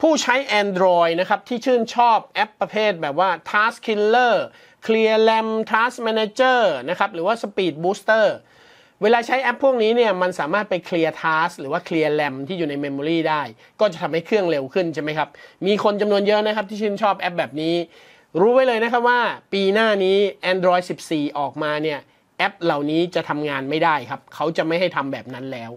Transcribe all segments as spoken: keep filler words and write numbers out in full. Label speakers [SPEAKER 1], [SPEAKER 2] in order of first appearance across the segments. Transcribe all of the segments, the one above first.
[SPEAKER 1] ผู้ใช้ Android นะครับที่ชื่นชอบแอปประเภทแบบว่า Task Killer Clear RAM Task Manager นะครับหรือว่า Speed Booster เวลาใช้แอปพวกนี้เนี่ยมันสามารถไป Clear Task หรือว่า Clear RAM ที่อยู่ใน Memory ได้ก็จะทำให้เครื่องเร็วขึ้นใช่ไหมครับมีคนจำนวนเยอะนะครับที่ชื่นชอบแอปแบบนี้รู้ไว้เลยนะครับว่าปีหน้านี้ Android สิบสี่ ออกมาเนี่ยแอปเหล่านี้จะทำงานไม่ได้ครับเขาจะไม่ให้ทำแบบนั้นแล้ว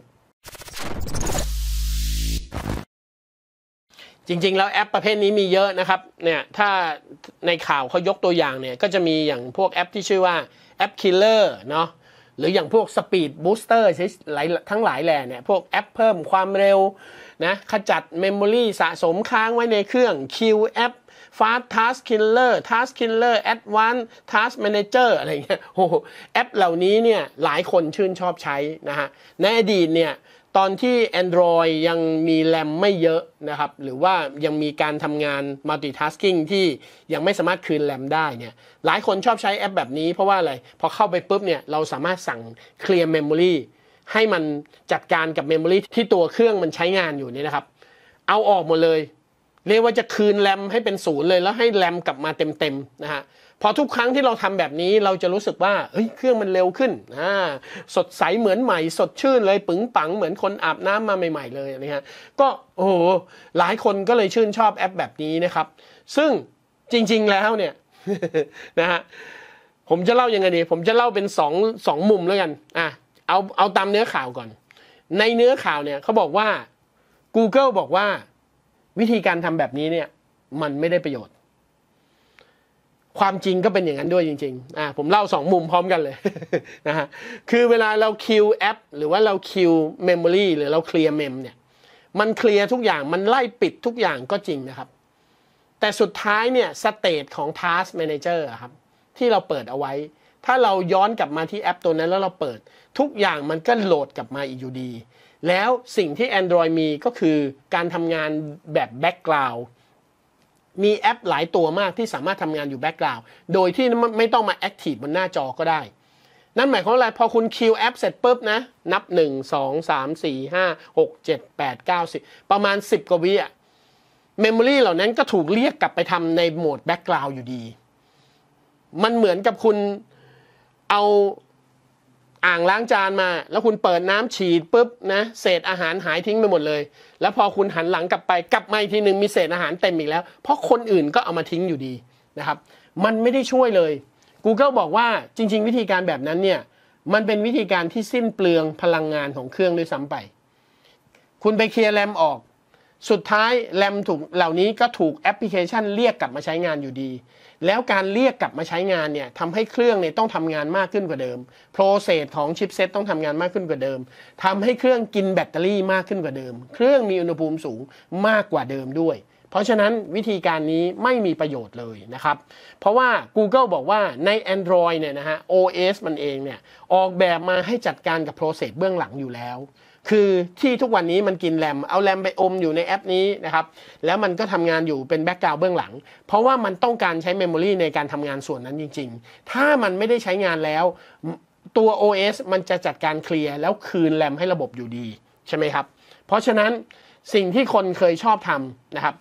[SPEAKER 1] จริงๆแล้วแอปประเภทนี้มีเยอะนะครับเนี่ยถ้าในข่าวเขายกตัวอย่างเนี่ยก็จะมีอย่างพวกแอปที่ชื่อว่าแอป Killer เนาะหรืออย่างพวก Speed Booster ทั้งหลายแหล่เนี่ยพวกแอปเพิ่มความเร็วนะขจัด Memory สะสมค้างไว้ในเครื่อง Q App Fast Task Killer Task Killer Advanced Task Manager อะไรเงี้ยโอ้แอปเหล่านี้เนี่ยหลายคนชื่นชอบใช้นะฮะในอดีตเนี่ยตอนที่ Android ยังมีแรมไม่เยอะนะครับหรือว่ายังมีการทำงาน multitasking ที่ยังไม่สามารถคืนแรมได้เนี่ยหลายคนชอบใช้แอปแบบนี้เพราะว่าอะไรพอเข้าไปปุ๊บเนี่ยเราสามารถสั่ง clear memory ให้มันจัดการกับ memory ที่ตัวเครื่องมันใช้งานอยู่นี่นะครับเอาออกหมดเลยเรียกว่าจะคืนแรมให้เป็นศูนย์เลยแล้วให้แรมกลับมาเต็มๆนะฮะพอทุกครั้งที่เราทำแบบนี้เราจะรู้สึกว่าเฮ้ยเครื่องมันเร็วขึ้นอ่าสดใสเหมือนใหม่สดชื่นเลยปึ๋งปังเหมือนคนอาบน้ำมาใหม่ๆเลยนะฮะก็โอ้โหหลายคนก็เลยชื่นชอบแอปแบบนี้นะครับซึ่งจริงๆแล้วเนี่ย นะฮะผมจะเล่ายังไงดีผมจะเล่าเป็นสองสองมุมแล้วกันอ่ะเอาเอาตามเนื้อข่าวก่อนในเนื้อข่าวเนี่ยเขาบอกว่า Google บอกว่าวิธีการทำแบบนี้เนี่ยมันไม่ได้ประโยชน์ความจริงก็เป็นอย่างนั้นด้วยจริงๆอ่าผมเล่าสองมุมพร้อมกันเลย นะฮะคือเวลาเราคิวแอปหรือว่าเราคิวเมมโมรีหรือเราเคลียร์เมมเนี่ยมันเคลียร์ทุกอย่างมันไล่ปิดทุกอย่างก็จริงนะครับแต่สุดท้ายเนี่ยสเตทของ Task Manager ครับที่เราเปิดเอาไว้ถ้าเราย้อนกลับมาที่แอปตัวนั้นแล้วเราเปิดทุกอย่างมันก็โหลดกลับมาอีกอยู่ดีแล้วสิ่งที่ Android มีก็คือการทำงานแบบแบ็กกราวด์มีแอปหลายตัวมากที่สามารถทำงานอยู่แบ็กกราวด์โดยที่ไม่ต้องมาแอคทีฟบนหน้าจอก็ได้นั่นหมายความว่าอะไรพอคุณคิวแอปเสร็จปุ๊บนะนับหนึ่ง สอง สาม สี่ ห้า หก เจ็ด แปด เก้า สิบประมาณสิบกว่าวิอ่ะเมมโมรีเหล่านั้นก็ถูกเรียกกลับไปทำในโหมดแบ็กกราวด์อยู่ดีมันเหมือนกับคุณเอาอ่างล้างจานมาแล้วคุณเปิดน้ำฉีดปุ๊บนะเศษอาหารหายทิ้งไปหมดเลยแล้วพอคุณหันหลังกลับไปกลับมาอีกทีหนึ่งมีเศษอาหารเต็มอีกแล้วเพราะคนอื่นก็เอามาทิ้งอยู่ดีนะครับมันไม่ได้ช่วยเลย Google บอกว่าจริงๆวิธีการแบบนั้นเนี่ยมันเป็นวิธีการที่สิ้นเปลืองพลังงานของเครื่องด้วยซ้ำไปคุณไปเคลียร์แรมออกสุดท้ายแรมถูกเหล่านี้ก็ถูกแอปพลิเคชันเรียกกลับมาใช้งานอยู่ดีแล้วการเรียกกลับมาใช้งานเนี่ยทำให้เครื่องเนี่ยต้องทำงานมากขึ้นกว่าเดิมโปรเซสของชิปเซตต้องทำงานมากขึ้นกว่าเดิมทำให้เครื่องกินแบตเตอรี่มากขึ้นกว่าเดิมเครื่องมีอุณหภูมิสูงมากกว่าเดิมด้วยเพราะฉะนั้นวิธีการนี้ไม่มีประโยชน์เลยนะครับเพราะว่า Google บอกว่าใน Android เนี่ยนะฮะ โอ เอส มันเองเนี่ยออกแบบมาให้จัดการกับโปรเซสเบื้องหลังอยู่แล้วคือที่ทุกวันนี้มันกินแรมเอาแรมไปอมอยู่ในแอปนี้นะครับแล้วมันก็ทำงานอยู่เป็นแบ็กกราวด์เบื้องหลังเพราะว่ามันต้องการใช้เมมโมรีในการทำงานส่วนนั้นจริงๆถ้ามันไม่ได้ใช้งานแล้วตัว โอ เอส มันจะจัดการเคลียร์แล้วคืนแรมให้ระบบอยู่ดีใช่ไหมครับเพราะฉะนั้นสิ่งที่คนเคยชอบทำนะครับ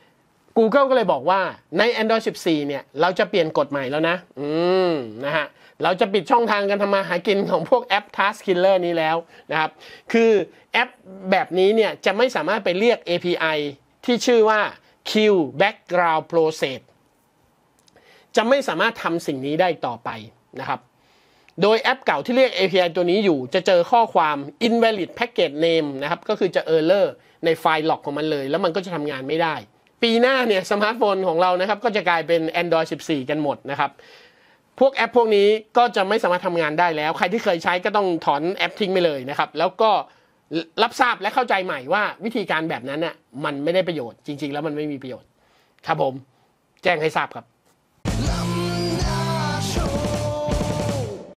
[SPEAKER 1] Google ก็เลยบอกว่าใน Android สิบสี่เนี่ยเราจะเปลี่ยนกฎใหม่แล้วนะอืมนะฮะเราจะปิดช่องทางการทำมาหากินของพวกแอป Task Killer นี้แล้วนะครับคือแอปแบบนี้เนี่ยจะไม่สามารถไปเรียก เอ พี ไอ ที่ชื่อว่า Q Background Process จะไม่สามารถทำสิ่งนี้ได้ต่อไปนะครับโดยแอปเก่าที่เรียก เอ พี ไอ ตัวนี้อยู่จะเจอข้อความ invalid package name นะครับก็คือจะ error ในไฟล์ log ของมันเลยแล้วมันก็จะทำงานไม่ได้ปีหน้าเนี่ยสมาร์ทโฟนของเรานะครับก็จะกลายเป็น Android สิบสี่ กันหมดนะครับพวกแอปพวกนี้ก็จะไม่สามารถทำงานได้แล้วใครที่เคยใช้ก็ต้องถอนแอปทิ้งไปเลยนะครับแล้วก็รับทราบและเข้าใจใหม่ว่าวิธีการแบบนั้นน่ะมันไม่ได้ประโยชน์จริงๆแล้วมันไม่มีประโยชน์ครับผมแจ้งให้ทราบครับ